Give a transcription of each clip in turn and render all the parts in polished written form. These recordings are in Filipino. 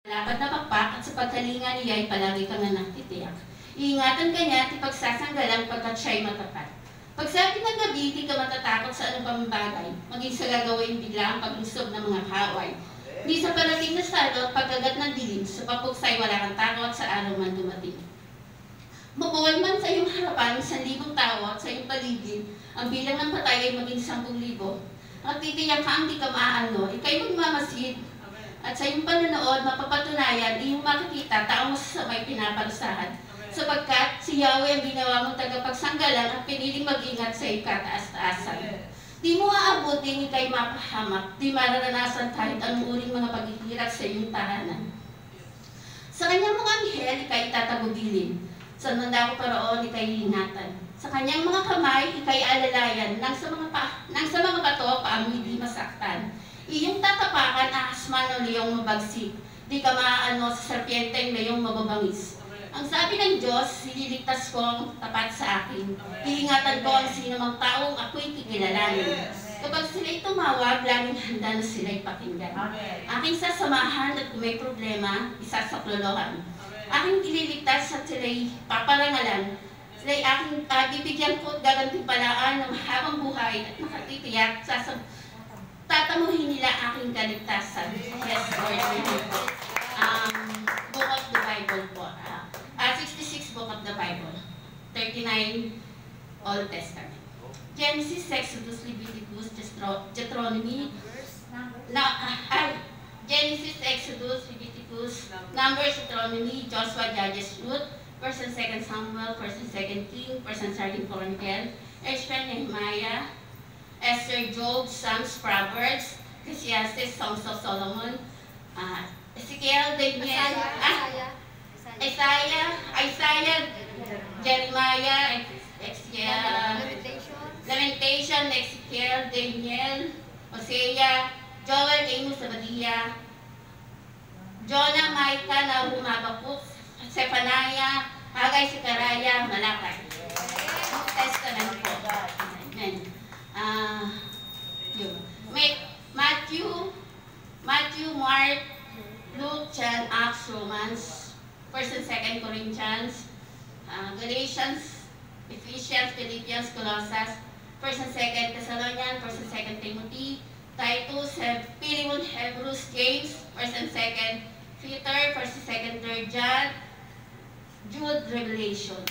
Dapat na pakpak at sa pagkalinga niya ay palagi kang nakitiyak. Iingatan ka niya at ipagsasanggalang pagkat siya'y matapat. Pag sabi ng gabi, di ka matatakot sa anong pamabagay, maging sa gagawin bigla ang paglusob ng mga kaaway. Di sa parating na salo at pagkagat ng dilim, sa papuksay wala kang takot sa araw man dumating. Mabuhay man sa iyong harapan, 1,000 tao at sa iyong paligid, ang bilang ng patay ay maging 10,000. At titiyak ka ang di ka maano, ikay magmamasid. At sa iyong panonood, mapapatunayan, iyong makikita taong masasamay pinaparusahan. Sapagkat si Yahweh ang ginawa mong tagapagsanggalan at piniling mag-ingat sa iyong kataas-taasan. Di mo aabutin, ikay mapahamak, di mararanasan kahit anong uring mga paghihirap sa iyong tahanan. Sa kanyang mga anghel, ikay tatagudilin. Sa mandako paraon, ikay ingatan. Sa kanyang mga kamay, ikay alalayan, nang sa mga bato, paamoy di masaktan. Iyong tatapakan ahasman ng leyong mabagsik. Di ka maaano sa serpienteng leyong mababangis. Ang sabi ng Diyos, sililigtas kong tapat sa akin. Iingatan ko ang sinumang taong ako'y kikilalanin. Kapag sila'y tumawag, laging handa na sila'y pakinggan. Aking sasamahan at kung may problema, isasaklolohan. Aking ililigtas at sila'y paparangalan. Sila'y aking bibigyan ko at gagantimpalaan ng mahabang buhay at makatitiyak tatamuhin nila aking kaligtasan. Yes, Lord. Book of the Bible po. 66 Book of the Bible. 39 Old Testament. Genesis, Exodus, Leviticus, Deuteronomy. Genesis, Exodus, Leviticus, Numbers, Deuteronomy, Joshua, Judges, Ruth, 1st and 2nd Samuel, 1st and 2nd King, 1st and 2nd Chronicles, Ezra, Nehemiah, Esther, Job, Psalms, Proverbs, Ecclesiastes, Songs of Solomon, Ezekiel, Daniel, Isaiah, Jeremiah, Lamentation, Ezekiel, Daniel, Hosea, Joel, Amos, Obadiah, Jonah, Micah, Nahum, Habakuk, Zephaniah, Haggai, Zechariah, Malakay. Testament po. Amen. Matthew, Mark, Luke, John, Acts, Romans, 1st and 2nd Corinthians, Galatians, Ephesians, Philippians, Colossians, 1st and 2nd Thessalonians, 1st and 2nd Timothy, Titus, Philemon, Hebrews, James, 1st and 2nd Peter, 1st and 2nd 3rd John, Jude, Revelation.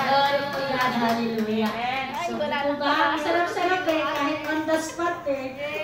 Hallelujah. So, diba? Sarap-sarap kahit on the spot